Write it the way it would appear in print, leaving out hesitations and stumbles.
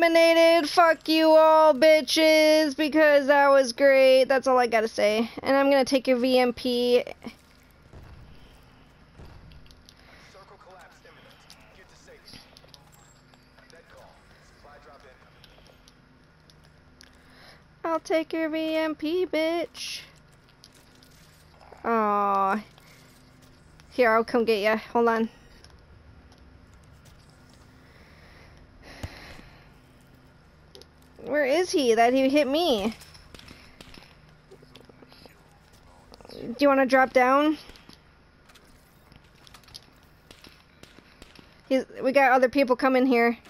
eliminated. Fuck you all, bitches, because that was great. That's all I gotta say. And I'm gonna take your VMP. Circle collapse imminent. Get to safety. Dead call. Supply drop incoming. I'll take your VMP, bitch. Aww. Here, I'll come get ya. Hold on. Where is he? That he hit me. Do you want to drop down? We got other people coming here.